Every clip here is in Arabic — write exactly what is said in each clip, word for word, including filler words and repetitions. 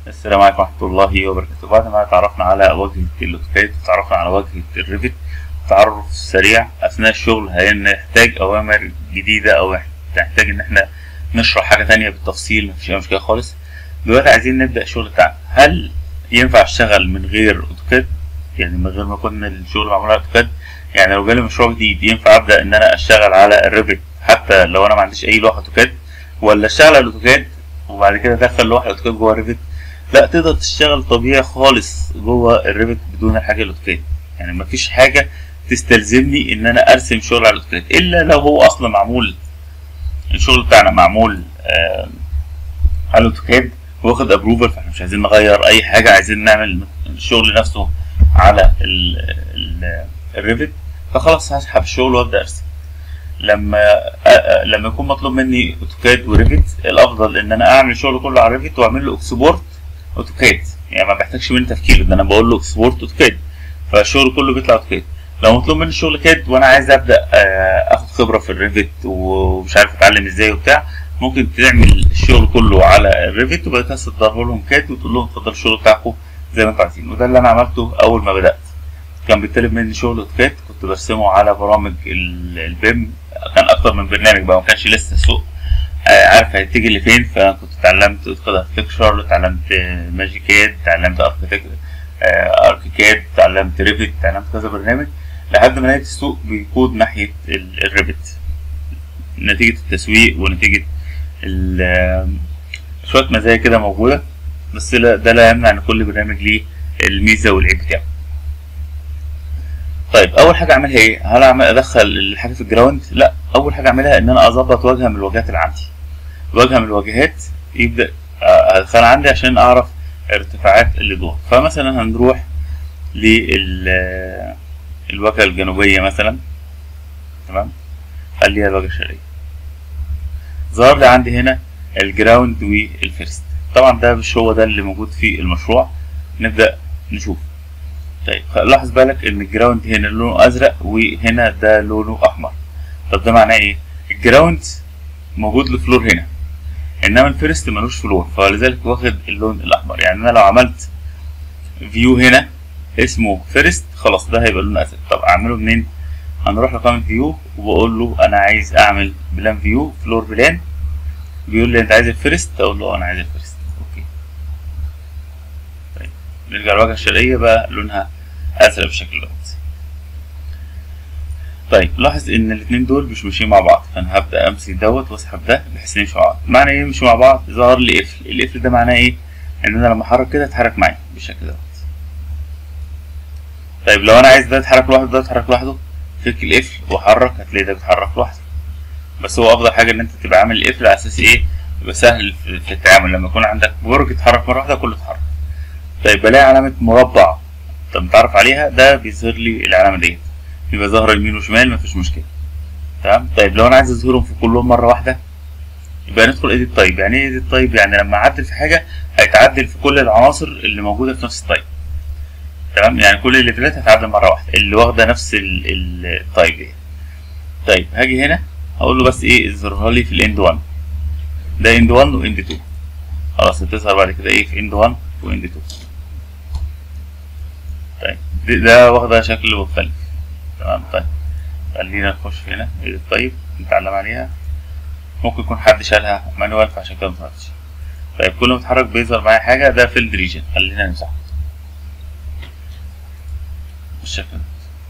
السلام عليكم ورحمة الله وبركاته. بعد ما تعرفنا على واجهة الأوتوكاد وتعرفنا على واجهة الريفت، تعرف سريع أثناء الشغل هنحتاج أوامر جديدة أو نحتاج إن احنا نشرح حاجة تانية بالتفصيل، مفيش أي مشكلة خالص. دلوقتي عايزين نبدأ الشغل بتاعنا. هل ينفع أشتغل من غير أوتوكاد؟ يعني من غير ما يكون الشغل معمول على أوتوكاد؟ يعني لو جالي مشروع جديد ينفع أبدأ إن أنا أشتغل على الريفت حتى لو أنا ما عنديش أي لوحة أوتوكاد، ولا أشتغل على الأوتوكاد وبعد كده أدخل لوحة أوتوكاد جوه الريفت؟ لا، تقدر تشتغل طبيعي خالص جوه الريفت بدون الحاجه الاوتوكاد. يعني مفيش حاجه تستلزمني ان انا ارسم شغل على الاوتوكاد الا لو هو اصلا معمول، الشغل بتاعنا معمول آه على الاوتوكاد واخد ابروفل، فاحنا مش عايزين نغير اي حاجه، عايزين نعمل الشغل نفسه على الريفت، فخلاص هسحب الشغل وابدا ارسم. لما آه لما يكون مطلوب مني اوتوكاد وريفت، الافضل ان انا اعمل الشغل كله على الريفت واعمل له اكسبورت اوتوكاد، يعني ما بحتاجش مني تفكير، ان انا بقول له اكسبورت اوتوكاد فالشغل كله بيطلع اوتوكاد. لو مطلوب مني الشغل كاد وانا عايز ابدا اخد خبره في الريفت ومش عارف اتعلم ازاي وبتاع، ممكن تعمل الشغل كله على الريفت وبعد كده تصدره لهم كاد وتقول لهم اتفضلوا الشغل بتاعكم زي ما انتم عايزين. وده اللي انا عملته اول ما بدات. كان بيطلب مني شغل اوتوكاد كنت برسمه على برامج البيم، كان اكتر من برنامج بقى، ما كانش لسه سوق عارف هتيجي لفين، فكنت اتعلمت اوتوكاد اركتكشر، اتعلمت ماجيكاد، اتعلمت اركيكاد، اتعلمت ريفت، اتعلمت كذا برنامج لحد ما لقيت السوق بيقود ناحية الريفت نتيجة التسويق ونتيجة شوية مزايا كده موجودة، بس ده لا يمنع ان كل برنامج ليه الميزة والعيب بتاعه. طيب اول حاجة اعملها ايه؟ هل اعمل ادخل الحاجة في الجراوند؟ لا، اول حاجة اعملها ان انا اظبط واجهة من الواجهات اللي عندي. واجهة من الواجهات يبدأ ادخل عندي عشان اعرف ارتفاعات اللي جوه. فمثلا هنروح للواجهة الجنوبية مثلا، تمام، خليها الواجهة الشرقية. ظهر لي عندي هنا الجراوند والفيرست، طبعا ده مش هو ده اللي موجود في المشروع، نبدأ نشوف. طيب لاحظ بالك ان الجراوند هنا لونه ازرق وهنا ده لونه احمر. طب ده معناه ايه؟ الجراوند موجود له فلور هنا، انما الفيرست ملوش فلور، فلذلك واخد اللون الاحمر. يعني انا لو عملت فيو هنا اسمه فيرست خلاص ده هيبقى لون ازرق. طب اعمله منين؟ هنروح لقائمة فيو وبقول له انا عايز اعمل بلان فيو فلور بلان، بيقول لي انت عايز الفيرست، اقول له انا عايز الفيرست. اوكي. طيب نرجع للواجهة الشرقية بقى لونها ازرق بالشكل دوت. طيب لاحظ ان الاثنين دول مش ماشيين مع بعض، فانا هبدا امسك دوت واسحب ده بحيث ان يمشوا مع بعض. معنى ايه يمشوا مع بعض؟ ظهر لي قفل، القفل ده معناه ايه؟ ان انا لما احرك كده اتحرك معايا بالشكل دوت. طيب لو انا عايز ده يتحرك لوحده ده يتحرك لوحده، فك القفل واحرك هتلاقي ده بيتحرك لوحده. بس هو افضل حاجه ان انت تبقى عامل القفل على اساس ايه؟ يبقى سهل في التعامل، لما يكون عندك برج يتحرك مره واحده كله يتحرك. طيب بلاقي علامه مربع طب متعرف عليها، ده بيظهر لي العلامه ديت، يبقى ظاهره يمين وشمال مفيش مشكله، تمام. طيب لو انا عايز اظهرهم في كلهم مره واحده يبقى ندخل ايديت تايب. يعني ايه ايديت تايب؟ يعني لما اعدل في حاجه هيتعدل في كل العناصر اللي موجوده في نفس التايب، تمام. يعني كل الليفلات هتعدل مره واحده اللي واخده نفس التايب دي. طيب هاجي هنا هقول له بس ايه اظهرها لي في الاند واحد، ده اند واحد واند اتنين، خلاص هتظهر بعد كده ايه في اند واحد واند اتنين. طيب ده واخده شكل مختلف، تمام. طيب خلينا نخش هنا ايديت تايب نتعلم عليها، ممكن يكون حد شالها مانوال فعشان كده مظهرتش. طيب كل ما اتحرك بيظهر معايا حاجه، ده فيلد ريجن، خلينا نمسحه بالشكل ده.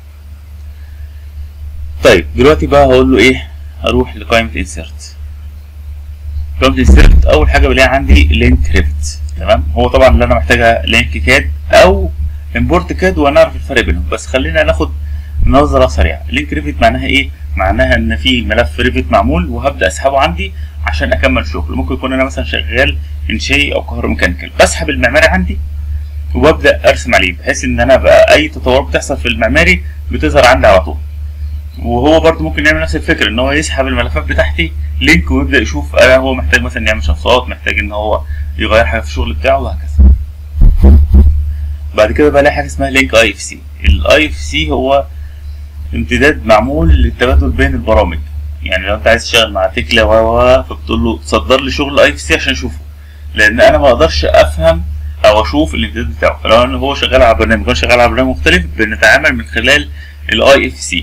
طيب دلوقتي بقى هقول له ايه؟ هروح لقائمه انسيرت. قائمه انسيرت اول حاجه بلاقي عندي لينك ريفت، تمام. هو طبعا اللي انا محتاجها لينك كاد او امبورت كاد وهنعرف الفرق بينهم، بس خلينا ناخد نظره سريعه. لينك ريفت معناها ايه؟ معناها ان في ملف ريفت معمول وهبدا اسحبه عندي عشان اكمل شغل. ممكن يكون انا مثلا شغال انشائي او كهروميكانيكال، بسحب المعماري عندي وببدا ارسم عليه بحيث ان انا بقى اي تطورات بتحصل في المعماري بتظهر عندي على طول. وهو برده ممكن يعمل نفس الفكره، ان هو يسحب الملفات بتاعتي لينك ويبدا يشوف انا هو محتاج مثلا يعمل شفصات، محتاج ان هو يغير حاجه في الشغل بتاعه وهكذا. بعد كده بلاقي حاجه اسمها لينك اي اف سي. الاي اف سي هو امتداد معمول للتبادل بين البرامج. يعني لو انت عايز تشتغل مع تكلا و فبتقول له صدر لي شغل اي اف سي عشان اشوفه، لان انا ما اقدرش افهم او اشوف الامتداد بتاعه. فلو هو شغال على برنامج وانا شغال على برنامج مختلف بنتعامل من خلال الاي اف سي.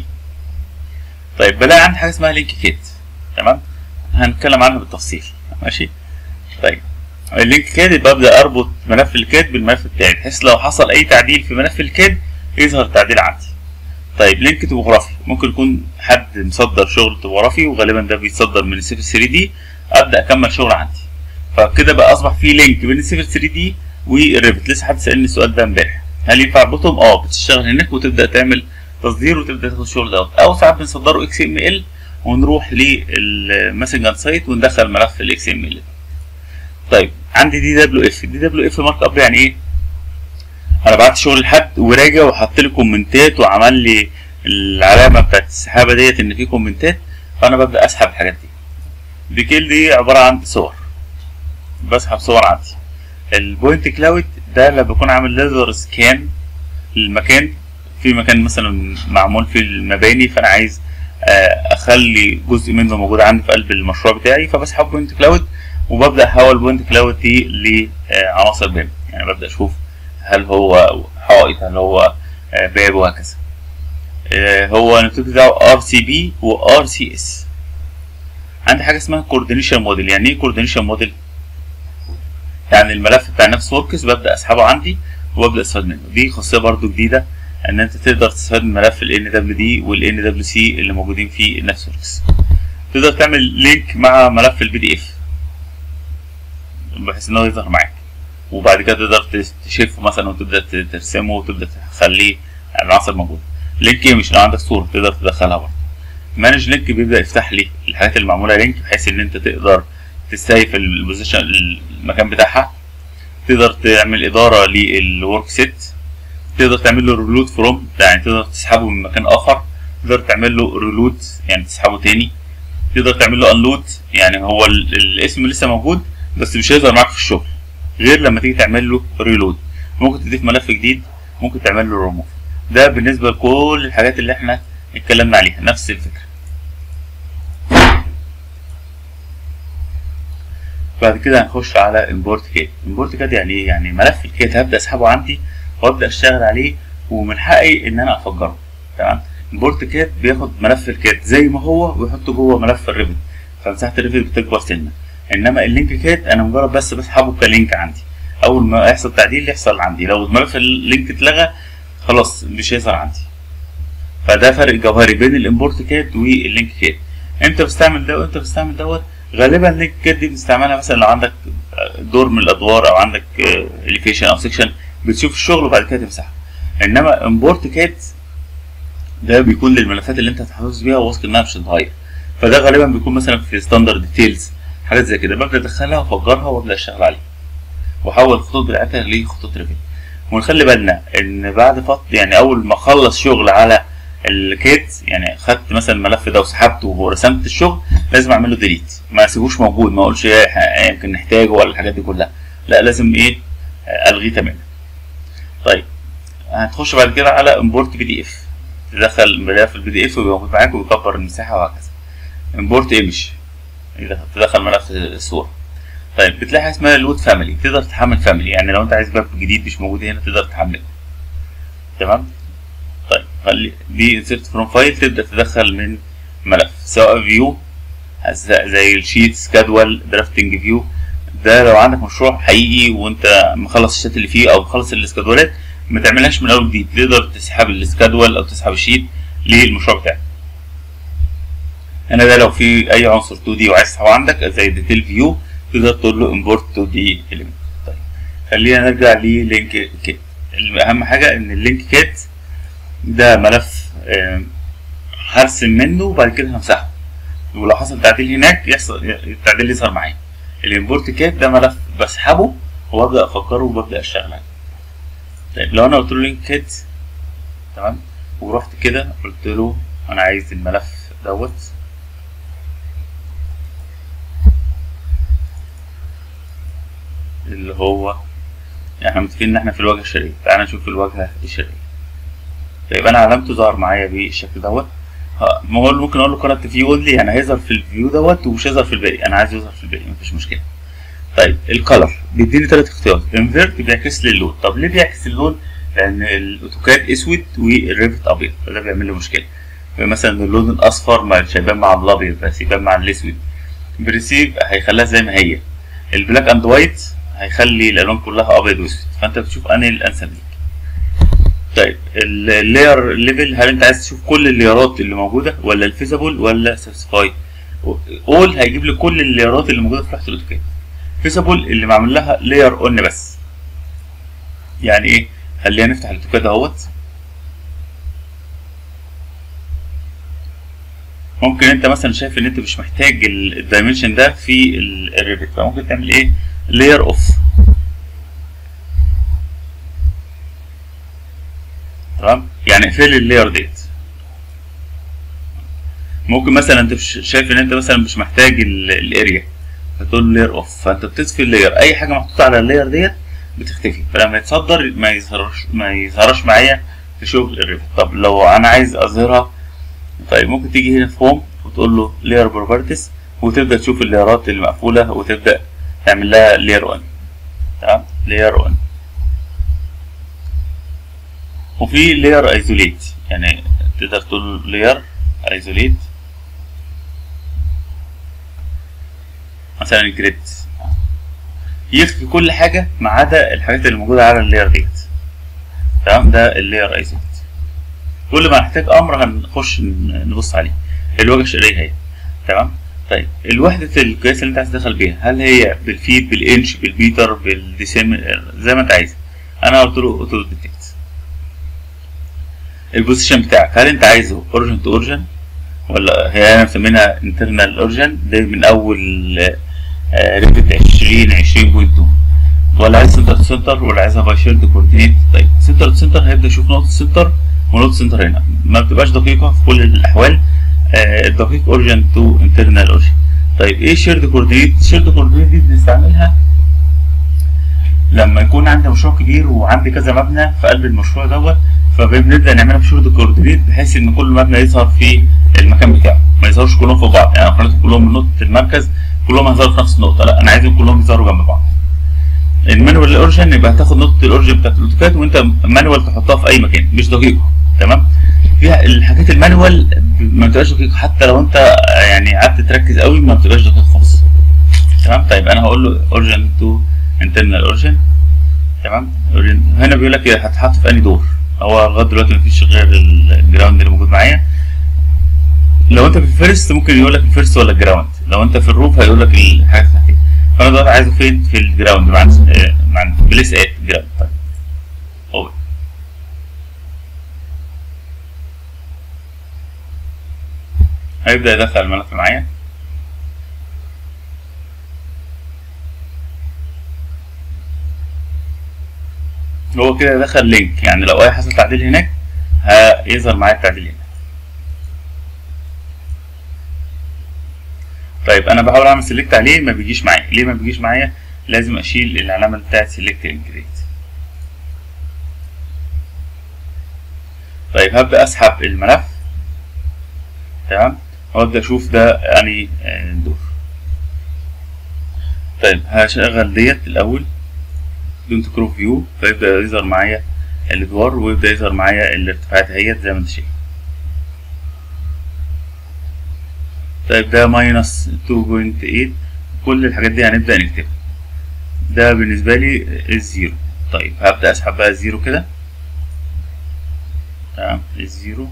طيب بلاقي عندي حاجه اسمها لينك كيت، تمام، هنتكلم عنها بالتفصيل. ماشي. طيب اللينك كيت ببدا اربط ملف الكيت بالملف بتاعي بحيث لو حصل اي تعديل في ملف الكيت يظهر التعديل عندي. طيب لينك توبوغرافي ممكن يكون حد مصدر شغل توبوغرافي وغالبا ده بيتصدر من السيفل ثري دي، ابدا اكمل شغل عندي. فكده بقى اصبح في لينك بين السيفل ثري دي والريفت. لسه حد سالني السؤال ده امبارح، هل ينفع اربطهم؟ اه، بتشتغل هناك وتبدا تعمل تصدير وتبدا تاخد الشغل دوت، او ساعات بنصدره اكس ام ال ونروح للماسنجر سايت وندخل ملف الاكس ام ال. طيب عندي دي دبليو اف. دي دبليو اف مارك اب يعني ايه؟ انا بعت شغل لحد وراجع وحط لي كومنتات وعمل لي العلامه بتاعت السحابه ديت ان في كومنتات، فانا ببدا اسحب الحاجات دي. ديكيل دي عباره عن صور، بسحب صور عندي. البوينت كلاود ده لما بكون عامل ليزر سكان للمكان، في مكان مثلا معمول في المباني فانا عايز اخلي جزء منه موجود عندي في قلب المشروع بتاعي، فبسحب بوينت كلاود وببدا احول بوينت كلاود دي لعناصر بيم. يعني ببدا اشوف هل هو حائط، هل هو باب، وهكذا. هو النتيجة بتاعه ار سي بي و ار سي اس. عندي حاجه اسمها كوردينيشن موديل. يعني ايه كوردينيشن موديل؟ يعني الملف بتاع نفس وركس ببدا اسحبه عندي وابدا استفاد منه. دي خاصيه برضو جديده ان انت تقدر تستفاد من ملف ال إن دبليو دي وال إن دبليو سي اللي موجودين في نفس وركس. تقدر تعمل لينك مع ملف البي دي اف بحيث ان هو يظهر معاك، وبعد كده تقدر تشيفه مثلا وتبدا ترسمه وتبدا تخليه العناصر موجوده. لينك مش لو عندك صوره تقدر تدخلها برضه. مانج لينك بيبدا يفتح لي الحاجات اللي معموله لينك بحيث ان انت تقدر تسيف البوزيشن المكان بتاعها، تقدر تعمل اداره للورك سيت، تقدر تعمل له ريلود فروم يعني تقدر تسحبه من مكان اخر، تقدر تعمل له ريلود يعني تسحبه تاني، تقدر تعمل له انلود يعني هو الاسم لسه موجود بس مش هيظهر معاك في الشغل غير لما تيجي تعمل له ريلود. ممكن تضيف ملف جديد، ممكن تعمل له ريموف. ده بالنسبه لكل الحاجات اللي احنا اتكلمنا عليها نفس الفكره. بعد كده هنخش على امبورت كيت. امبورت كيت يعني ايه؟ يعني ملف الكيت هبدا اسحبه عندي وابدا اشتغل عليه ومن حقي ان انا افجره. تمام. امبورت كيت بياخد ملف الكيت زي ما هو ويحطه جوه ملف الريفت، فمساحه الريفت بتكبر سنه. انما اللينك كيت انا مجرد بس بسحبه كلينك عندي، اول ما يحصل تعديل يحصل عندي، لو ملف اللينك اتلغى خلاص مش هيظهر عندي. فده فرق جوهري بين الامبورت كيت واللينك كيت. امتى بستعمل ده وامتى بستعمل دوت؟ غالبا اللينك كيت دي بنستعملها مثلا لو عندك دور من الادوار او عندك اليفيشن او سيكشن بتشوف الشغل وبعد كده تمسحه. انما امبورت كيت ده بيكون للملفات اللي انت هتحتفظ بيها وواثق انها مش هتتغير، فده غالبا بيكون مثلا في ستاندرد ديتيلز حاجات زي كده، ببدا ادخلها وافجرها وابدا اشتغل عليها واحول الخطوط بتاعتها لخطوط ريفت. ونخلي بالنا ان بعد فتره يعني اول ما اخلص شغل على الكيت، يعني خدت مثلا الملف ده وسحبته ورسمت الشغل، لازم اعمل له ديليت، ما اسيبوش موجود، ما اقولش ايه يمكن نحتاجه ولا الحاجات دي كلها، لا لازم ايه الغيه تماما. طيب هتخش بعد كده على امبورت بي دي اف، تدخل ملف البي دي اف ويبقى موجود معاك ويكبر المساحه وهكذا. امبورت ايمج تدخل ملف الصوره. طيب بتلاقي حاجه اسمها لود فاميلي، تقدر تحمل فاميلي، يعني لو انت عايز باب جديد مش موجود هنا تقدر تحمله. تمام. طيب خلي دي انسيرت فروم فايل، تبدا تدخل من ملف سواء فيو زي الشيت سكادول درافتنج فيو. ده لو عندك مشروع حقيقي وانت مخلص الشات اللي فيه او مخلص السكادولات ما تعملهاش من اول جديد، تقدر تسحب السكادول او تسحب الشيت للمشروع بتاعك. هنا ده لو في اي عنصر تو دي وعايز تسحبه عندك زي ديتيل فيو تقدر تقول له امبورت تو دي اليمنت. طيب خلينا نرجع للينك كيت. اهم حاجه ان اللينك كيت ده ملف هرسم منه وبعد كده همسحه، ولو حصل تعديل هناك يحصل التعديل يظهر معايا. الامبورت كيت ده ملف بسحبه وابدا افكره وببدا اشتغل عليه. طيب لو انا قلت له لينك كيت تمام ورحت كده قلت له انا عايز الملف دوت اللي هو احنا متفقين ان احنا في الواجهه الشرقيه، تعالى نشوف الواجهه الشرقيه. طيب انا علامته ظهر معايا بالشكل دوت، ممكن اقول له كارنت فيو اونلي، يعني هيظهر في الفيو دوت ومش هيظهر في الباقي، انا عايز يظهر في الباقي مفيش مشكله. طيب الكالر بيديني ثلاث اختيارات. انفيرت بيعكس لي اللون. طب ليه بيعكس اللون؟ لان الاوتوكاد اسود والريفت ابيض، فده بيعمل لي مشكله. مثلا اللون الاصفر مش هيبان مع الابيض بس يبان مع الاسود. بريسيف هيخليها زي ما هي. البلاك اند وايت هيخلي الالوان كلها ابيض واسود، فانت بتشوف انهي الانسب ليك. طيب اللاير ليفل، هل انت عايز تشوف كل اللايرات اللي موجوده ولا الفيزابل ولا سبيسيفاي؟ اول هيجيب لي كل اللايرات اللي موجوده في لوحه الاوتوكاد. فيزابل اللي معمول لها لاير اون بس. يعني ايه؟ خلينا نفتح الاوتوكاد اهوت. ممكن انت مثلا شايف ان انت مش محتاج الدايمنشن ده في الريفت، فممكن تعمل ايه؟ لاير اوف. تمام؟ يعني اقفل اللاير ديت. ممكن مثلا انت شايف ان انت مثلا مش محتاج الاريا، فتقول لاير اوف، فانت بتطفي اللاير. اي حاجه محطوطه على اللاير ديت بتختفي، فلما يتصدر ما يظهرش ما يظهرش معايا في شغل الريفت. طب لو انا عايز اظهرها، طيب ممكن تيجي هنا في هوم وتقول له لاير بروبرتيز، وتبدا تشوف اللايرات اللي مقفوله وتبدا تعمل لها لاير اون. تمام؟ لاير اون. وفي لاير ايزوليت، يعني تقدر تقول لاير ايزوليت مثلا الجريد، يخفي كل حاجه ما عدا الحاجات اللي موجوده على اللاير ديت. تمام؟ ده اللاير ايزوليت. كل ما نحتاج امر هنخش نبص عليه. الواجهه الشرقيه اهي. تمام؟ طيب الوحده القياس اللي انت عايز تدخل بيها، هل هي بالفيت بالانش بالمتر بالديسيم زي ما انت عايز. انا قلت له اوتو ديتكت. البوزيشن بتاعك، هل انت عايزه اورجن تو اورجن ولا هي انا مسمينها انترنال اورجن، ده من اول ريفت عشرين عشرين بوينت اتنين، ولا عايز سنتر تو سنتر ولا عايزها باي شيرد كوردينيت. طيب سنتر تو سنتر هيبدا يشوف نقطه سنتر ونقطه سنتر هنا، ما بتبقاش دقيقه في كل الاحوال. آه الدقيق اورجن تو انترنال اورجن. طيب ايه شيرد كوردينيت؟ شيرد كوردينيت دي بنستعملها لما يكون عندي مشروع كبير وعندي كذا مبنى في قلب المشروع دوت، فبنبدا نعملها بشيرد كوردينيت بحيث ان كل مبنى يظهر في المكان بتاعه، ما يظهرش كلهم في بعض. يعني خليتهم كلهم من نقطه المركز كلهم هيظهروا في نفس النقطه، لا انا عايزهم كلهم يظهروا جنب بعض. المانوال الاورجن يبقى هتاخد نقطه الاورجن بتاعت الاوتوكاد وانت مانوال تحطها في اي مكان، مش دقيقه. تمام؟ فيها الحاجات المانوال ما بتبقاش دقيقه، حتى لو انت يعني قعدت تركز قوي ما بتبقاش دقيقه خالص. تمام؟ طيب انا هقول له اورجن تو انترنال اورجن. تمام؟ هنا بيقول لك هتحط في انهي دور. هو لغايه دلوقتي مفيش غير الجراوند اللي موجود معايا. لو انت في الفيرست ممكن يقول لك الفيرست ولا الجراوند، لو انت في الروف هيقول لك الحاجه التحتيه. فانا دلوقتي عايزه فين؟ في الجراوند مع مع بليس ات جراوند. طيب هو هيبدا يدخل الملف معايا. هو كده دخل لينك، يعني لو اي حصل تعديل هناك هيظهر معايا التعديل هنا. طيب انا بحاول اعمل سيلكت عليه ما بيجيش معايا. ليه ما بيجيش معايا؟ لازم اشيل العلامه بتاعت سيلكت انكريت. طيب هبدا اسحب الملف. تمام؟ وابدا اشوف ده انهي دور. طيب هشغل ديت الاول دونت كروب فيو، فيبدا يظهر معايا الادوار ويبدا يظهر معايا الارتفاعات اهيت زي ما انت شايف. طيب ده ماينس اتنين بوينت تمانية، كل الحاجات دي هنبدا نكتبها. ده بالنسبه لي الزيرو. طيب هبدا اسحب بقى الزيرو كده. تمام؟ الزيرو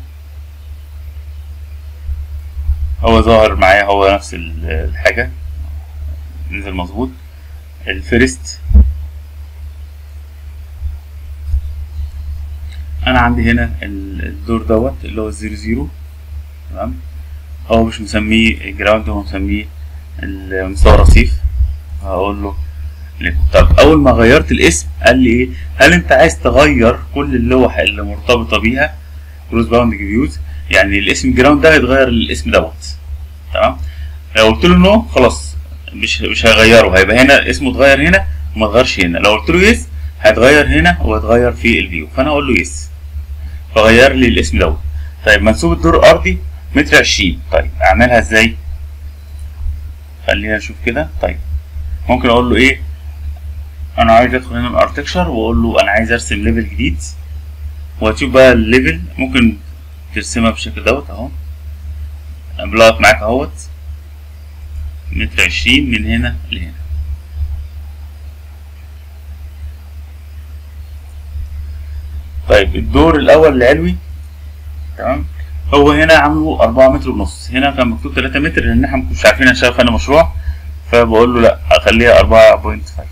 هو ظاهر معايا، هو نفس الحاجه نزل مظبوط. الفيرست انا عندي هنا الدور دوت اللي هو الزيرو زيرو. تمام؟ هو مش مسميه جراوند، هو مسميه المستوى الرصيف. هقول له طب اول ما غيرت الاسم قال لي ايه؟ هل انت عايز تغير كل اللوح اللي مرتبطه بيها كروس باوند فيوز؟ يعني الاسم جراوند ده هيتغير للاسم دوت. تمام؟ لو قلت له نو خلاص مش مش هيغيره، هيبقى هنا اسمه اتغير هنا وما اتغيرش هنا. لو قلت له يس هيتغير هنا وهيتغير في الفيو، فانا اقول له يس فغير لي الاسم دوت. طيب منسوب الدور الارضي متر عشرين. طيب اعملها ازاي؟ خلينا نشوف كده. طيب ممكن اقول له ايه، انا عايز ادخل هنا الاركتكشر واقول له انا عايز ارسم ليفل جديد، وهتشوف بقى الليفل ممكن ترسمها بالشكل دوت اهو، بلقط معاك اهوت متر عشرين من هنا لهنا. طيب الدور الاول العلوي تمام، هو هنا عامله أربعة متر ونص، هنا كان مكتوب تلاتة متر لان احنا مش عارفين هنشتغل فين مشروع، فبقول له لا اخليها أربعة فاصلة خمسة.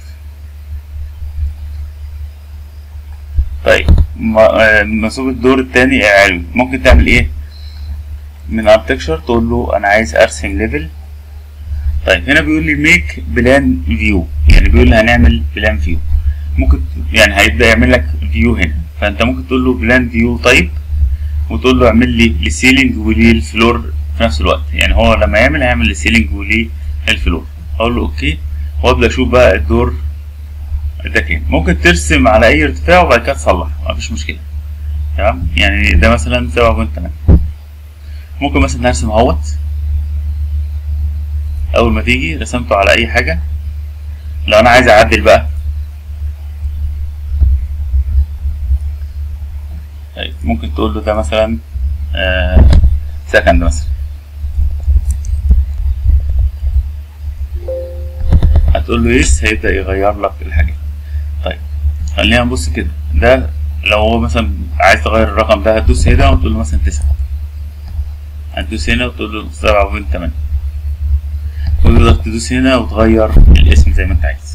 طيب منسوب الدور التاني علوي ممكن تعمل ايه؟ من اركتكشر تقول له انا عايز ارسم ليفل. طيب هنا بيقول لي ميك بلان فيو، يعني بيقول لي هنعمل بلان فيو، ممكن يعني هيبدا يعمل لك فيو هنا، فانت ممكن تقول له بلان فيو طيب، وتقول له اعمل لي السيلينج وللفلور في نفس الوقت، يعني هو لما يعمل هيعمل السيلينج وللفلور. اقول له اوكي وابدا اشوف بقى الدور ده كام. ممكن ترسم على اي ارتفاع وبعد كده تصلح مفيش مشكله تمام، يعني ده مثلا سبعة فاصلة تمانية. ممكن مثلا نرسم اهوت، اول ما تيجي رسمته على اي حاجه، لو انا عايز اعدل بقى طيب ممكن تقول له ده مثلا آه سكند مثلا، هتقول له يس هيبدا يغير لك الحاجه. طيب خلينا نبص كده، ده لو هو مثلا عايز تغير الرقم ده هتدوس هنا وتقول له مثلا تسعة، هتدوس هنا وتقول له سبعة فاصلة تمانية، وتقدر تدوس هنا وتغير الاسم زي ما انت عايز.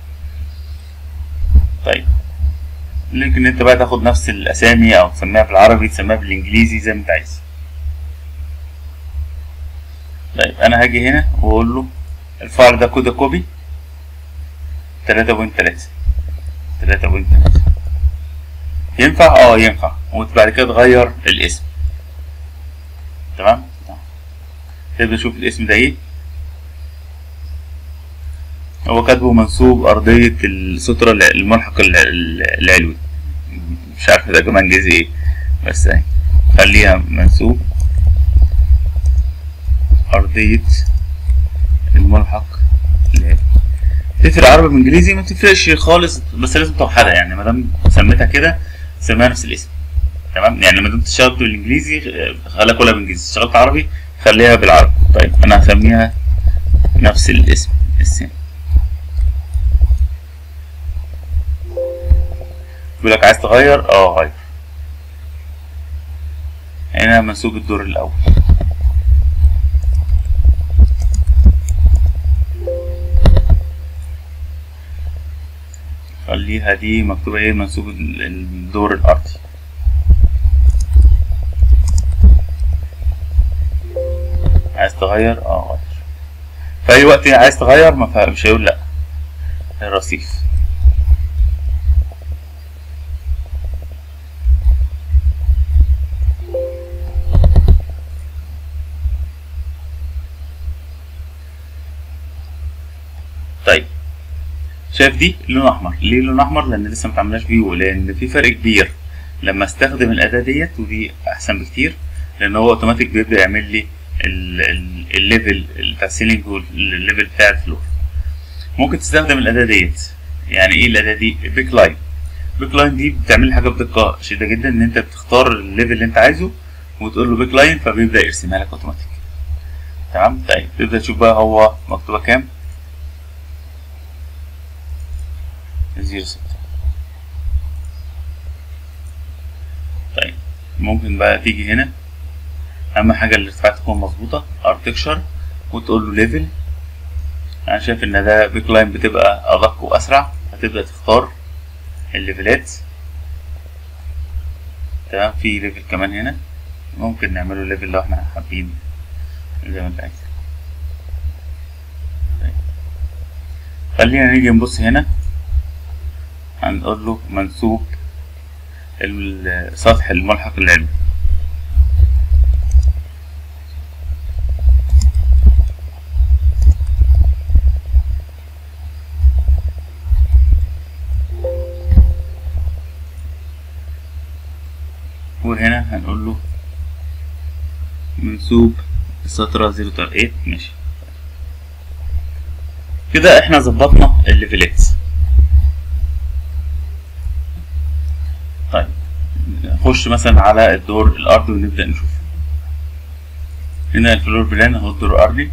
طيب ممكن انت بقى تاخد نفس الاسامي او تسميها بالعربي تسميها بالانجليزي زي ما انت عايز. طيب انا هاجي هنا واقول له الفايل ده كده كوبي تلاتة فاصلة تلاتة تلاتة فاصلة تلاتة، ينفع؟ اه ينفع، وبعد كده تغير الاسم تمام. تبدأ تشوف الاسم ده ايه، هو كاتبه منسوب أرضية السترة الملحق العلوي، مش عارف ده كمان انجليزي ايه، بس اهي خليها منسوب أرضية الملحق العلوي. تفرق عربي من انجليزي؟ ما تفرقش خالص، بس لازم توحدها، يعني ما دام سميتها كده سميها نفس الاسم تمام، يعني ما دام اشتغلت بالانجليزي خليها كلها بالانجليزي، اشتغلت عربي خليها بالعربي. طيب انا هسميها نفس الاسم السين. بيقول لك عايز تغير؟ اه غير. هنا منسوب الدور الاول، خليها دي مكتوبة ايه، منسوب الدور الارضي. عايز تغير؟ اه غير. في اي وقت عايز تغير ما مش هيقول لا. الرصيف طيب شايف دي لون احمر، ليه لون احمر؟ لان لسه متعملناش فيو، لان في فرق كبير لما استخدم الاداه ديت، ودي احسن بكتير لان هو اوتوماتيك بيبدا يعمل لي الليفل بتاع السيلينج والليفل بتاع الفلور. ممكن تستخدم الاداه ديت، يعني ايه الاداه دي؟ بيك لاين. بيك لاين دي بتعمل حاجه بدقه شديده جدا، ان انت بتختار الليفل اللي انت عايزه وتقول له بيك لاين فبيبدا يرسمها لك اوتوماتيك تمام. طيب تبدا تشوف بقى هو مكتوبه كام، زيرو ستة. طيب ممكن بقى تيجي هنا، اهم حاجه الارتفاع تكون مظبوطه، اركتكشر وتقول له ليفل. انا شايف ان ده بيك لاين بتبقى ادق واسرع، هتبدا تختار الليفلات تمام. في ليفل كمان هنا ممكن نعمله ليفل لو احنا حابين زي ما انت عايز. طيب خلينا نيجي نبص هنا، هنقول له منسوب السطح الملحق العلوي. وهنا هنقول له منسوب السطرة زيرو تمانية. ماشي كده احنا ظبطنا الليفلات. طيب نخش مثلا على الدور الارضي ونبدا نشوف. هنا الفلور بلان اهو الدور الارضي.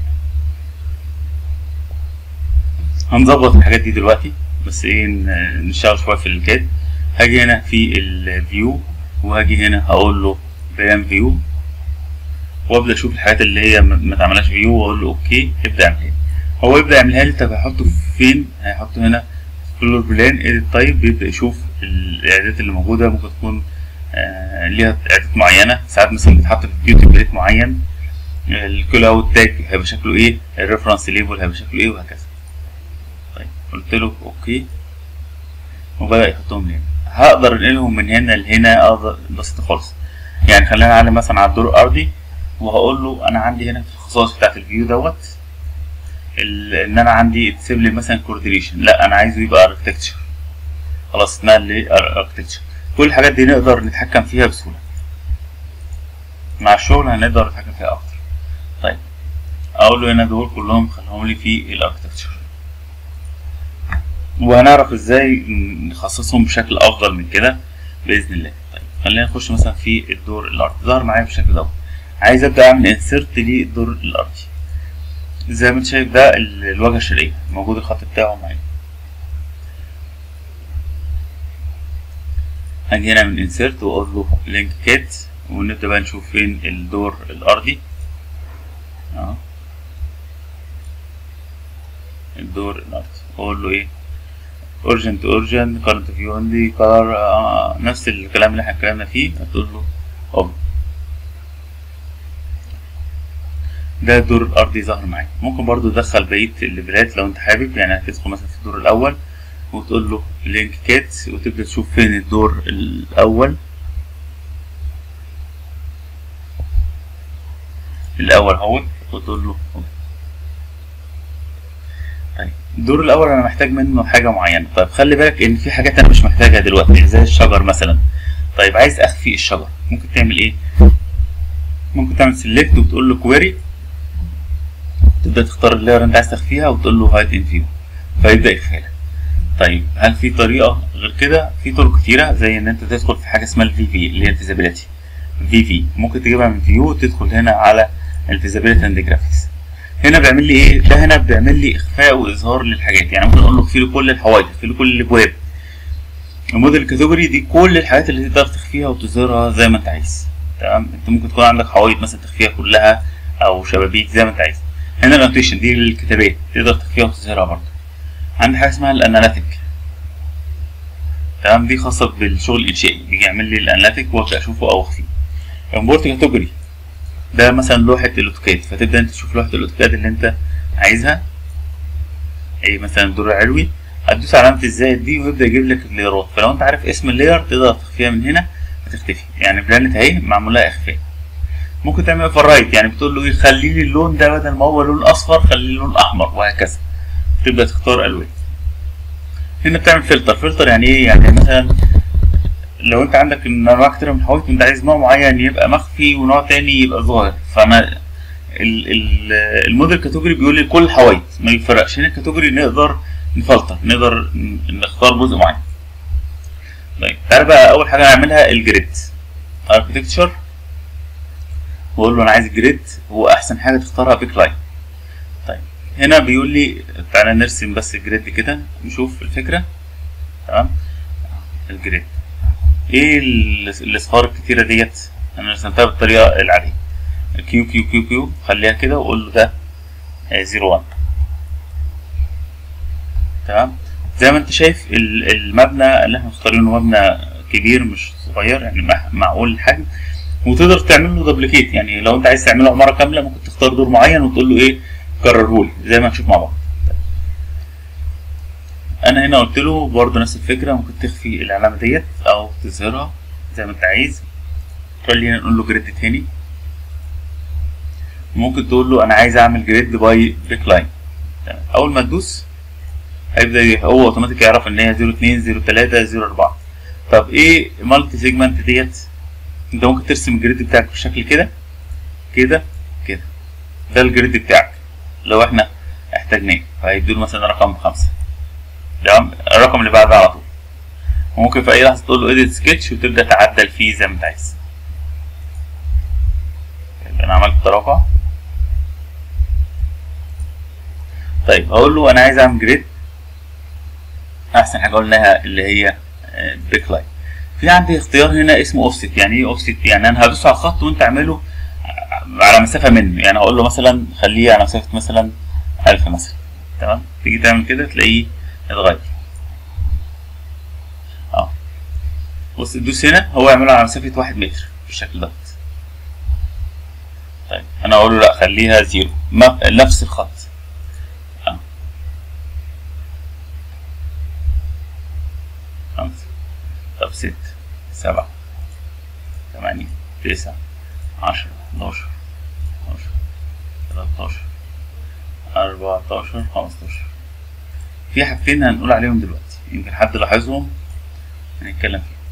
هنظبط الحاجات دي دلوقتي، بس ايه نشتغل شويه في الكاد. هاجي هنا في الفيو وهاجي هنا هقول له بلان فيو، وابدا اشوف الحاجات اللي هي ما اتعملهاش فيو واقول له اوكي ابدا اعملها لي. هو يبدا يعملها لي. طب هيحطه فين؟ هيحطه هنا فلور بلان ايديت تايب. بيبدا يشوف الاعدادات اللي موجوده، ممكن تكون آه ليها اعدادات معينه. ساعات مثلا بتحط في فيو تمبليت معين، الكول اوت تاج هيبقى شكله ايه، الريفرنس ليبل هيبقى شكله ايه، وهكذا. طيب قلت له اوكي وبدا يحطهم هنا. هقدر انقلهم من هنا لهنا، اقدر بسيطه خالص. يعني خلينا نعلم مثلا على الدور الارضي وهقول له انا عندي هنا في الخصائص بتاعت الفيو دوت ان انا عندي تسيب لي مثلا كوردينيشن، لا انا عايزه يبقى اركتكتشر. خلاص اتنقل لي اركتكتشر. كل الحاجات دي نقدر نتحكم فيها بسهوله مع الشغل، هنقدر نتحكم فيها اكتر. طيب اقول له هنا دول كلهم خليهم لي في الاركتكتشر، وهنعرف ازاي نخصصهم بشكل افضل من كده باذن الله. طيب خلينا نخش مثلا في الدور الارضي. ظهر معايا بالشكل دوت. عايز ابدا اعمل انسيرت للدور الارضي. زي ما انت شايف ده الواجهه الشرقيه موجود الخط بتاعه معايا. هاجي هنا من انسيرت واقول له لينك كات، ونبدا بقى نشوف فين الدور الارضي. اه الدور الارضي اقول له ايه، اورجنت اورجن كارنت فيو اونلي كلر، نفس الكلام اللي احنا اتكلمنا فيه. هتقول له اوبن. ده الدور الارضي ظهر معاك. ممكن برضو تدخل بقيه الليفلات لو انت حابب. يعني هتدخل مثلا في الدور الاول وتقول له لينك كات، وتبدا تشوف فين الدور الاول. الاول اهو وتقول له اوبن. طيب الدور الاول انا محتاج منه حاجه معينه. طيب خلي بالك ان في حاجات انا مش محتاجها دلوقتي زي الشجر مثلا. طيب عايز اخفي الشجر، ممكن تعمل ايه؟ ممكن تعمل سيلكت وتقول له كويري، تبدا تختار اللاير اللي انت عايز تخفيها وتقول له هايد ان فيو فيبدا يخفيها لك. طيب هل في طريقه غير كده؟ في طرق كتيره، زي ان انت تدخل في حاجه اسمها الفي في اللي هي الفيزابيلتي. في في ممكن تجيبها من فيو وتدخل هنا على الفيزابيلتي اند جرافيكس. هنا بيعمل لي ايه؟ ده هنا بيعمل لي اخفاء واظهار للحاجات. يعني ممكن اقول له اخفي له كل الحوايط، اخفي له كل الابواب. الموديل كاتيجوري دي كل الحاجات اللي تقدر تخفيها وتظهرها زي ما انت عايز. تمام. انت ممكن تكون عندك حوايط مثلا تخفيها كلها او شبابيك زي ما انت عايز. هنا الانوتيشن دي للكتابات تقدر تخفيها وتظهرها برضه. عندي حاجه اسمها الاناليتيك. تمام. دي خاصه بالشغل الانشائي، بيجي يعمل لي الاناليتيك وابدا اشوفه او اخفيه. امبورت كاتيجوري ده مثلا لوحه الاوتوكاد، فتبدا انت تشوف لوحه الاوتوكاد اللي انت عايزها. اي مثلا دور علوي، هتدوس على علامه الزائد دي ويبدا يجيب لك الليرات. فلو انت عارف اسم اللير تقدر تخفيها من هنا هتختفي. يعني بلانت اهي معمول لها اخفاء. ممكن تعمل فرايت، يعني بتقول له ايه، خلي لي اللون ده بدل ما هو لون اصفر خلي لي لون احمر، وهكذا. تبدا تختار الوان. هنا بتعمل فلتر. فلتر يعني ايه؟ يعني مثلا لو انت عندك انواع كتير من الحوايط انت عايز نوع معين يبقى مخفي ونوع تاني يبقى ظاهر. فانا الموديل كاتيجوري بيقول لي كل الحوايط ما يفرقش. هنا الكاتيجوري نقدر نفلتر، نقدر نختار جزء معين. طيب تعالى بقى اول حاجه نعملها الجريد اركتكتشر، واقول له انا عايز الجريد، هو احسن حاجه تختارها بيك لاين. طيب هنا بيقول لي تعالى نرسم بس الجريد كده نشوف الفكره. تمام. الجريد ايه الاصفار الكتيره ديت؟ انا رسمتها بالطريقه العاديه. كيو كيو كيو كيو خليها كده واقول له ده زيرو واحد. تمام. زي ما انت شايف المبنى اللي احنا مختارينه مبنى كبير مش صغير، يعني معقول الحجم، وتقدر تعمل له دوبليكيت. يعني لو انت عايز تعمله عماره كامله ممكن تختار دور معين وتقول له ايه كرره لي زي ما هنشوف مع بعض. انا هنا قلت له برضه نفس الفكره، ممكن تخفي العلامه ديت او تظهرها زي ما انت عايز. خلينا نقول له جريد تاني. ممكن تقول له انا عايز اعمل جريد باي بيك لاين. اول ما تدوس هيبدا هو اوتوماتيك يعرف ان هي زيرو اتنين زيرو تلاته زيرو اربعه. طب ايه مالتي سيجمنت ديت؟ انت ممكن ترسم الجريد بتاعك بالشكل كده كده كده. ده الجريد بتاعك. لو احنا احتاجناه، فهيديله مثلا رقم خمسة. تمام، الرقم اللي بعده على طول. وممكن في اي لحظه تقول له edit sketch وتبدا تعدل فيه زي ما انت عايز. انا عملت ترافع. طيب هقول له انا عايز اعمل جريد. احسن حاجه قلناها اللي هي بيك لاين. في عندي اختيار هنا اسمه اوفست. يعني ايه اوفست؟ يعني انا هدوس على الخط وانت اعمله على مسافه منه. يعني هقول له مثلا خليه على مسافه مثلا ألف مثلا. تمام، تيجي تعمل كده تلاقيه اتغير. اه بص، تدوس هنا هو يعمله على مسافه واحد متر بالشكل ده. طيب انا اقول له لا خليها زيرو، نفس الخط. اه خمسة، طب ستة، سبعة، ثمانية، تسعة، عشرة، حداشر، اتناشر، تلاتاشر، اربعتاشر، خمستاشر. في حاجتين هنقول عليهم دلوقتي يمكن حد لاحظهم هنتكلم فيهم.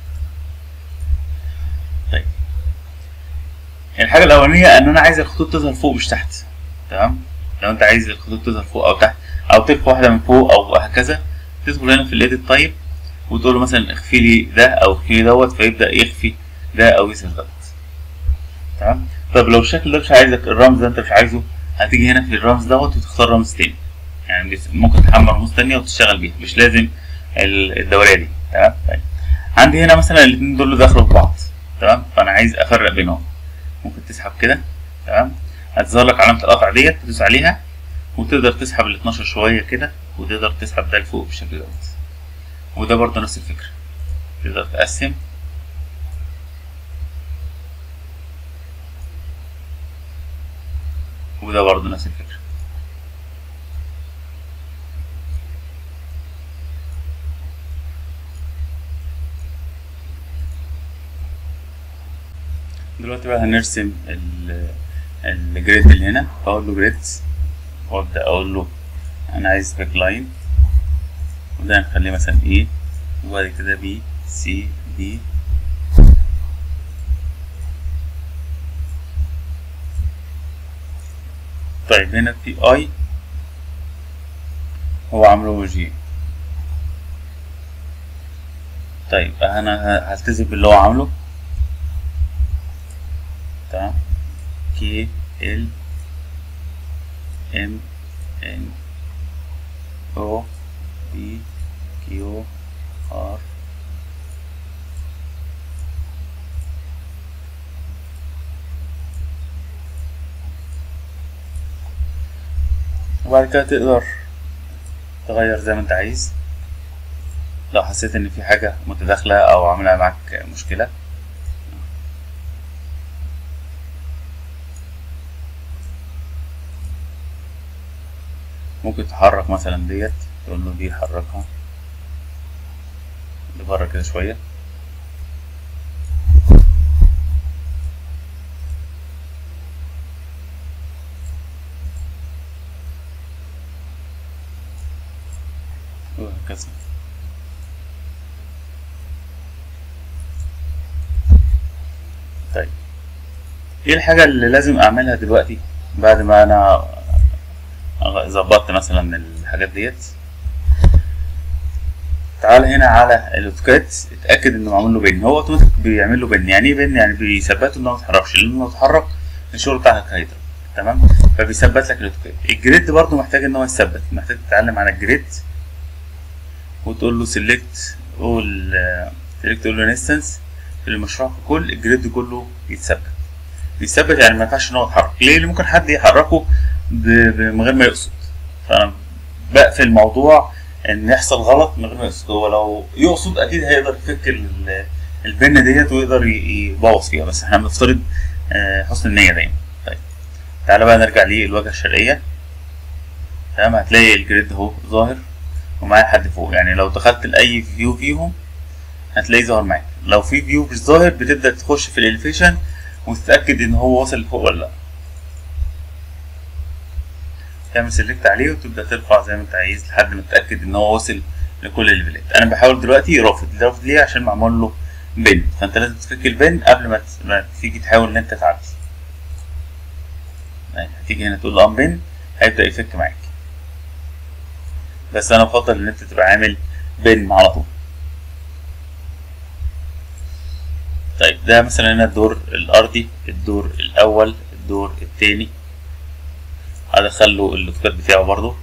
طيب الحاجة الأولانية إن أنا عايز الخطوط تظهر فوق مش تحت. تمام، لو أنت عايز الخطوط تظهر فوق أو تحت أو تلف واحدة من فوق أو هكذا، تدخل هنا في الإيديت تايب وتقول له مثلا اخفي لي ده أو اخفي لي دوت، فيبدأ يخفي ده أو يظهر دوت. تمام. طب لو الشكل ده مش عايزك، الرمز ده أنت مش عايزه، هتيجي هنا في الرمز دوت وتختار رمز تاني. يعني ممكن تحمل رموز تانية وتشتغل بيها، مش لازم الدورية دي. تمام. طيب عندي هنا مثلا الاتنين دول دخلوا في بعض. تمام، فأنا عايز أفرق بينهم. ممكن تسحب كده. تمام، هتظهر لك علامة القطع ديت، تدوس عليها وتقدر تسحب ال اتناشر شوية كده، وتقدر تسحب ده لفوق بالشكل دوت. وده برضه نفس الفكرة، تقدر تقسم وده برضه نفس الفكرة. دلوقتي بقى هنرسم الجريد اللي هنا. فأقول له جريدز وأبدأ أقول له أنا عايز باك لاين، وده هنخليه مثلا إيه، وبعد كده بي سي دي. طيب هنا في اي هو عامله جي. طيب انا هلتزم باللي هو عامله. تمام، كي ال ام ان او بي كيو ار. وبعد كده تقدر تغير زي ما انت عايز لو حسيت ان في حاجة متداخلة او عاملة معاك مشكلة. ممكن تحرك مثلا ديت، تقول له دي حركها لبره كده شوية. وهكذا. طيب ايه الحاجة اللي لازم اعملها دلوقتي بعد ما انا ظبطت مثلا الحاجات ديت؟ تعال هنا على الاوتوكاد، اتاكد انه معمول له بن. هو اوتوماتيك بيعمل له بن. يعني ايه بن؟ يعني بيثبته انه ما يتحركش، لانه لو اتحرك الشغل بتاعك هيضرب. تمام، فبيثبت لك الاوتوكاد. الجريد برضو محتاج ان هو يثبت، محتاج تتعلم على الجريد وتقول له سيلكت اول سيلكت اول انستنس في المشروع ككل. الجريد كله يتثبت. بيثبت يعني ما ينفعش ان هو يتحرك. ليه؟ اللي ممكن حد يحركه من غير ما يقصد، فانا بقفل الموضوع ان يحصل غلط من غير ما يقصد. هو لو يقصد اكيد هيقدر يفك البنه ديت ويقدر يبوظ فيها، بس احنا بنفترض حسن النيه دايما. طيب تعالى بقى نرجع للواجهه الشرقيه. تمام، هتلاقي الجريد اهو ظاهر ومعايا لحد فوق. يعني لو دخلت لاي فيو فيهم هتلاقيه ظاهر معاك. لو في فيو مش ظاهر بتبدا تخش في الاليفيشن وتتاكد ان هو وصل لفوق ولا لا. تعمل سيلكت عليه وتبدا ترفع زي ما انت عايز لحد ما تتاكد ان هو وصل لكل الليفلات. انا بحاول دلوقتي رافض. رافض ليه؟ عشان معمول له بن، فانت لازم تفك البن قبل ما, ما تيجي تحاول ان انت تعدي. يعني هتيجي هنا تقول له ان بن، هيبدا يفك معاك. بس انا بفضل ان انت تبقى عامل بين على طول. طيب ده مثلا هنا الدور الارضي، الدور الاول، الدور التاني، هدخل له الاوتوكاد بتاعه برضو.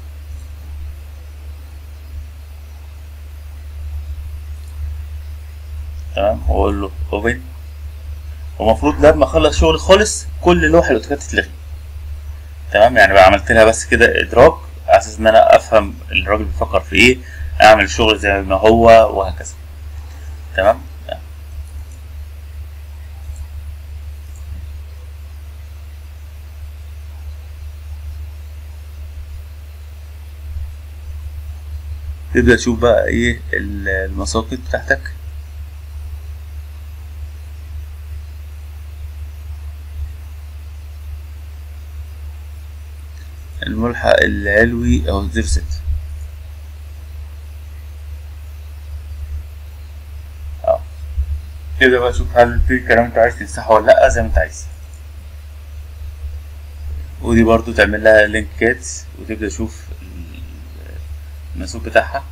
تمام، واقول له اوبن، ومفروض لما اخلص شغل خالص كل لوحه الاوتوكاد تتلغي. تمام، يعني بقى عملت لها بس كده ادراك على اساس ان انا افهم الراجل بيفكر في ايه، اعمل الشغل زي ما هو وهكذا. تمام، تبدأ تشوف بقى ايه المساقط بتاعتك. الملحق العلوي او زيرو ستة. اه تبدأ بقى تشوف هل في كلام انت عايز تمسحه ولا لأ زي ما انت عايز. ودي برضو تعمل لها لينكات وتبدأ تشوف المسوق بتاعها.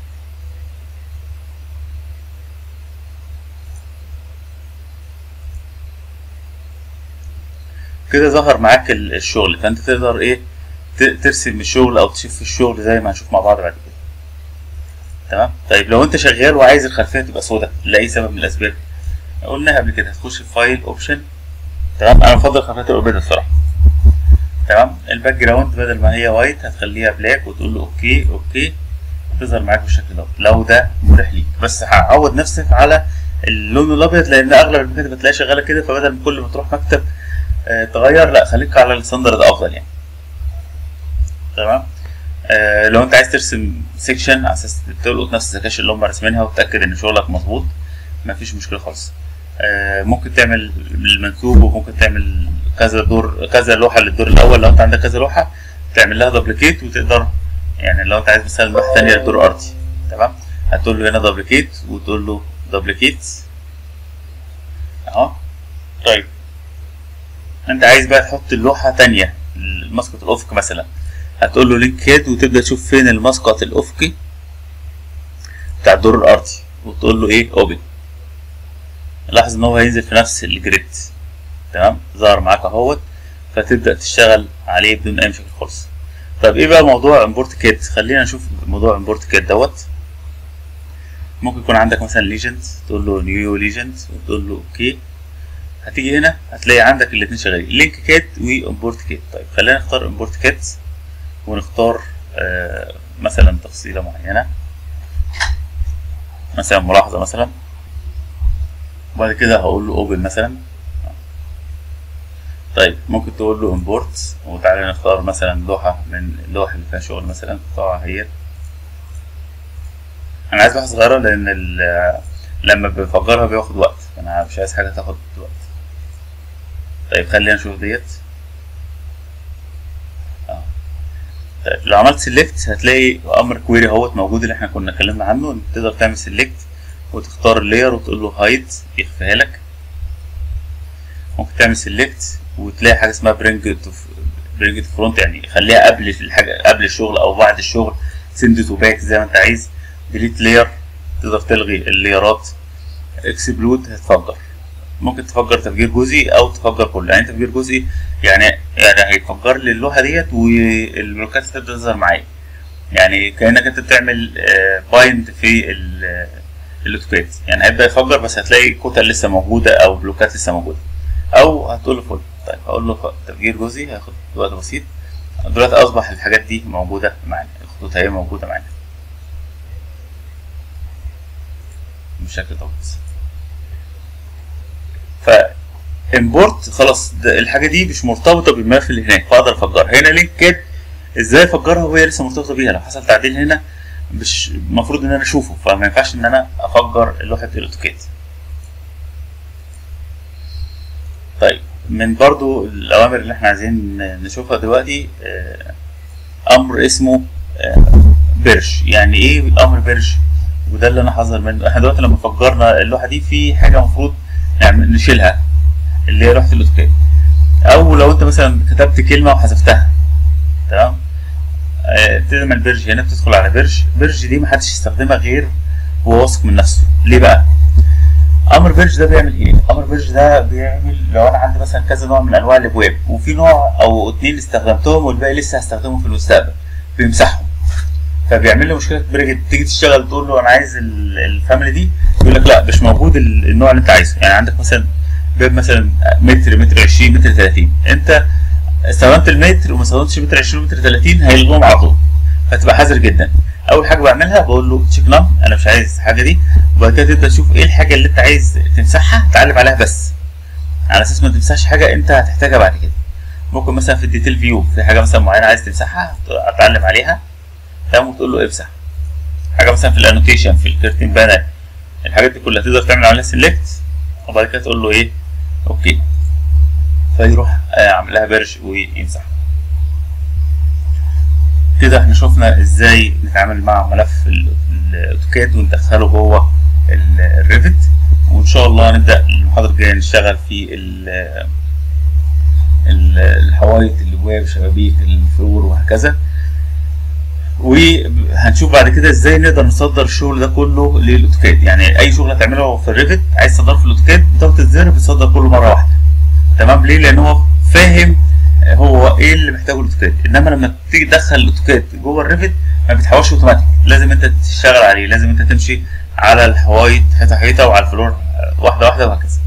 كده ظهر معاك الشغل، فانت تقدر ايه ترسم الشغل او تشوف الشغل زي ما هنشوف مع بعض بعد كده. تمام. طيب لو انت شغال وعايز الخلفيه تبقى سوداء لاي سبب من الاسباب، قلناها قبل كده، هتخش في فايل اوبشن. تمام، انا بفضل الخلفيه تبقى بيضاء الصراحه. تمام، الباك جراوند بدل ما هي وايت هتخليها بلاك وتقول له اوكي اوكي، تظهر معاك بالشكل ده لو ده مريح ليك. بس هعود نفسك على اللون الابيض لان اغلب المكاتب هتلاقيها شغاله كده، فبدل ما كل ما تروح مكتب آه تغير، لا خليك على الستاندرد افضل يعني. تمام. آه لو انت عايز ترسم سيكشن على اساس تلقط نفس السكاشن اللي هم راسمينها وتتاكد ان شغلك مظبوط، مفيش مشكله خالص. آه ممكن تعمل المنسوب، وممكن تعمل كذا دور كذا لوحه للدور الاول. لو انت عندك كذا لوحه تعمل لها دوبليكيت، وتقدر يعني لو انت عايز مثلا لوحه ثانيه للدور الارضي، تمام، هتقول له هنا دوبليكيت وتقول له دوبليكيت اهو. طيب انت عايز بقى تحط اللوحه ثانيه المسقط الافقي مثلا، هتقول له لينك هيد وتبدا تشوف فين المسقط الافقي بتاع الدور الارضي وتقول له ايه اوبن. لاحظ ان هو هينزل في نفس الجريد. تمام، ظهر معاك اهوت، فتبدا تشتغل عليه بدون اي مشاكل خالص. طب ايه بقى موضوع امبورت كيت؟ خلينا نشوف موضوع امبورت كيت دوت. ممكن يكون عندك مثلا ليجند، تقول له نيو ليجند وتقول له اوكي. هتيجي هنا هتلاقي عندك الاثنين شغالين، لينك كيت وامبورت كيت. طيب خلينا نختار امبورت كيت ونختار آه مثلا تفصيله معينه، مثلا ملاحظه مثلا، وبعد كده هقول له اوبن مثلا. طيب ممكن تقول له امبورت، وتعالى نختار مثلا لوحه من اللوح اللي فيها شغل مثلا، نختارها هي. انا عايز لوحه صغيره لان لما بفجرها بياخد وقت، انا مش عايز حاجه تاخد وقت. طيب خلينا نشوف ديت. اه طيب لو عملت سيلكت هتلاقي امر كويري اهوت موجود اللي احنا كنا اتكلمنا عنه، انت تقدر تعمل سيلكت وتختار اللاير وتقول له هايد يخفيها لك. ممكن تعمل سيلكت وتلاقي حاجه اسمها برينج تو برينج تو فرونت، يعني خليها قبل الحاجه قبل الشغل او بعد الشغل، سند تو باك زي ما انت عايز. ديليت لاير تقدر تلغي اللايرات. اكسبلود هتفجر، ممكن تفجر تفجير جزئي او تفجر كله. يعني تفجير جزئي يعني يعني هيفجر لي اللوحه ديت والبلوكات هتبدا تظهر معايا، يعني كانك انت بتعمل بايند في الاوتوكاد، يعني هيبدا يفجر بس هتلاقي كتل لسه موجوده او بلوكات لسه موجوده. او هتقول له فل. طيب هقول له تفجير جزئي هياخد وقت بسيط. دلوقتي اصبح الحاجات دي موجوده معانا، الخطوط هي موجوده معانا بالشكل دوت. ف امبورت خلاص الحاجه دي مش مرتبطه بالملف اللي هناك، فاقدر افجرها. هنا لينك كده ازاي افجرها وهي لسه مرتبطه بيها؟ لو حصل تعديل هنا مش المفروض ان انا اشوفه، فما ينفعش ان انا افجر لوحه الاوتوكاد. طيب من برضو الاوامر اللي احنا عايزين نشوفها دلوقتي امر اسمه بيرش. يعني ايه امر بيرش؟ وده اللي انا حذر منه. احنا دلوقتي لما فجرنا اللوحه دي في حاجه المفروض نعمل نشيلها اللي هي لوحه الاوتوكاد، او لو انت مثلا كتبت كلمه وحذفتها، تمام، آه، تعمل بيرج هنا، بتدخل على بيرج. بيرج دي محدش يستخدمها غير هو واثق من نفسه. ليه بقى؟ امر بيرج ده بيعمل ايه؟ امر بيرج ده بيعمل لو انا عندي مثلا كذا نوع من انواع الابواب، وفي نوع او اتنين استخدمتهم والباقي لسه هستخدمهم في المستقبل، بيمسحهم. فبيعمل لي مشكله كبيره جدا. تيجي تشتغل تقول له انا عايز الفاميلي دي، يقول لك لا مش موجود النوع اللي انت عايزه. يعني عندك مثلا باب مثلا متر، متر عشرين، متر تلاتين، انت استخدمت المتر وما استخدمتش متر عشرين ومتر تلاتين، هيلغوهم على طول. فتبقى حذر جدا. اول حاجه بعملها بقول له تشيك نام، انا مش عايز الحاجه دي. وبعد كده تبدا تشوف ايه الحاجه اللي انت عايز تمسحها، تعلم عليها بس، على اساس ما تمسحش حاجه انت هتحتاجها بعد كده. ممكن مثلا في الديتيل فيو في حاجه مثلا معينه عايز تمسحها، هتعلم عليها تمام وتقول له امسح. حاجه مثلا في الانوتيشن، في الكيرتين بانر، الحاجات دي كلها تقدر تعمل عليها سيلكت، وبعد كده تقول له ايه اوكي، فيروح عامل لها بيرج ويمسح. كده احنا شفنا ازاي نتعامل مع ملف الاوتوكاد وندخله جوه الريفت. وان شاء الله نبدا المحاضره الجايه نشتغل في الحوايط، الابواب، شبابيك، الفلور وهكذا. وهنشوف بعد كده ازاي نقدر نصدر الشغل ده كله للاوتوكاد. يعني اي شغل هتعمله في الريفت عايز تصدره في الاوتوكاد، بضغط الزر بتصدر كله مره واحده. تمام؟ ليه؟ لان هو فاهم هو ايه اللي محتاجه الاوتوكاد. انما لما تيجي تدخل الاوتوكاد جوه الريفت ما بيتحولش اوتوماتيك، لازم انت تشتغل عليه، لازم انت تمشي على الحوايط حيطه حيطه وعلى الفلور واحده واحده وهكذا.